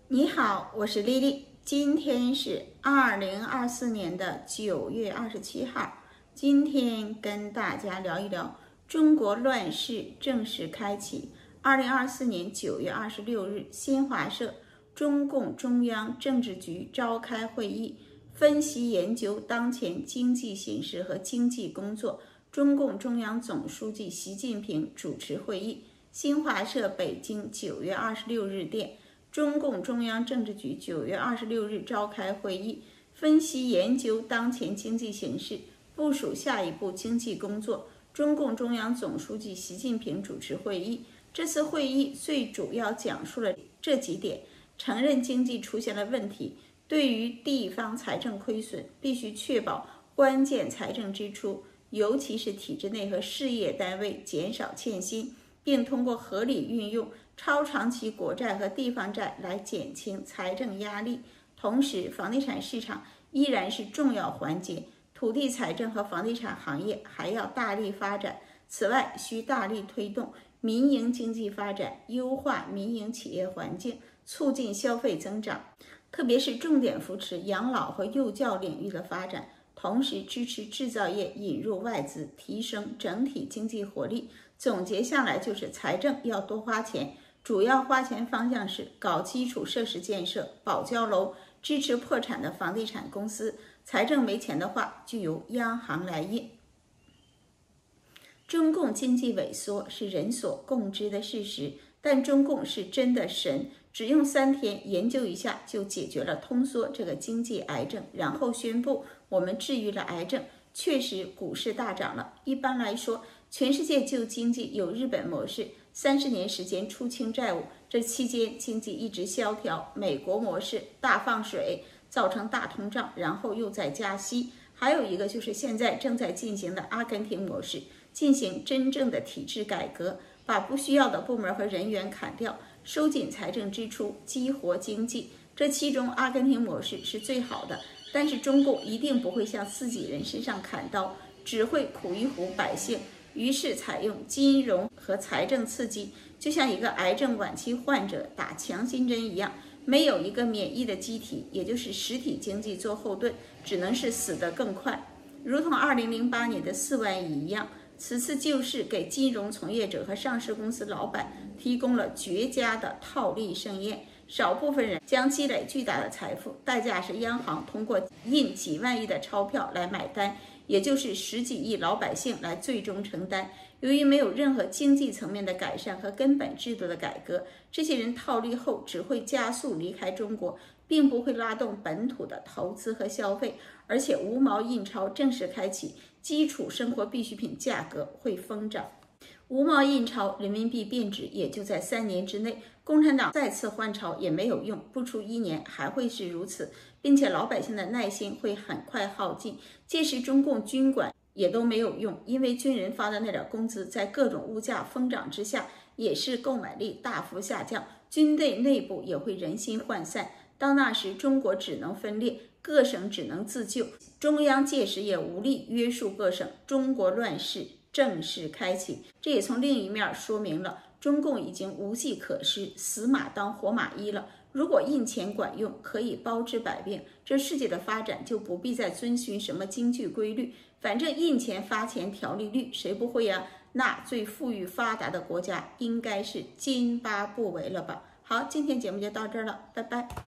你好，我是丽丽。今天是2024年的9月27号。今天跟大家聊一聊中国乱世正式开启。2024年9月26日，新华社，中共中央政治局召开会议，分析研究当前经济形势和经济工作。中共中央总书记习近平主持会议。新华社北京9月26日电，中共中央政治局9月26日召开会议，分析研究当前经济形势，部署下一步经济工作。中共中央总书记习近平主持会议。这次会议最主要讲述了这几点：承认经济出现了问题，对于地方财政亏损，必须确保关键财政支出，尤其是体制内和事业单位减少欠薪，并通过合理运用超长期国债和地方债来减轻财政压力。同时，房地产市场依然是重要环节，土地财政和房地产行业还要大力发展。此外，需大力推动民营经济发展，优化民营企业环境，促进消费增长，特别是重点扶持养老和幼教领域的发展，同时支持制造业引入外资，提升整体经济活力。总结下来就是财政要多花钱，主要花钱方向是搞基础设施建设、保交楼，支持破产的房地产公司。财政没钱的话，就由央行来印。中共经济萎缩是人所共知的事实，但中共是真的神，只用3天研究一下就解决了通缩这个经济癌症，然后宣布我们治愈了癌症。确实股市大涨了。一般来说，全世界救经济有日本模式，30年时间出清债务，这期间经济一直萧条；美国模式大放水，造成大通胀，然后又在加息。还有一个就是现在正在进行的阿根廷模式，进行真正的体制改革，把不需要的部门和人员砍掉，收紧财政支出，激活经济。这其中阿根廷模式是最好的，但是中共一定不会向自己人身上砍刀，只会苦一唬百姓。于是采用金融和财政刺激，就像一个癌症晚期患者打强心针一样，没有一个免疫的机体，也就是实体经济做后盾，只能是死得更快。如同2008年的4万亿一样，此次救市给金融从业者和上市公司老板提供了绝佳的套利盛宴。少部分人将积累巨大的财富，代价是央行通过印几万亿的钞票来买单，也就是10几亿老百姓来最终承担。由于没有任何经济层面的改善和根本制度的改革，这些人套利后只会加速离开中国，并不会拉动本土的投资和消费。而且无毛印钞正式开启，基础生活必需品价格会疯涨。无毛印钞，人民币贬值也就在3年之内，共产党再次换钞也没有用，不出1年还会是如此，并且老百姓的耐心会很快耗尽。届时中共军管也都没有用，因为军人发的那点工资在各种物价疯涨之下也是购买力大幅下降，军队内部也会人心涣散。到那时中国只能分裂，各省只能自救，中央届时也无力约束各省，中国乱世正式开启。这也从另一面说明了中共已经无计可施，死马当活马医了。如果印钱管用，可以包治百病，这世界的发展就不必再遵循什么经济规律，反正印钱发钱调利率，谁不会呀？那最富裕发达的国家应该是津巴布韦了吧？好，今天节目就到这儿了，拜拜。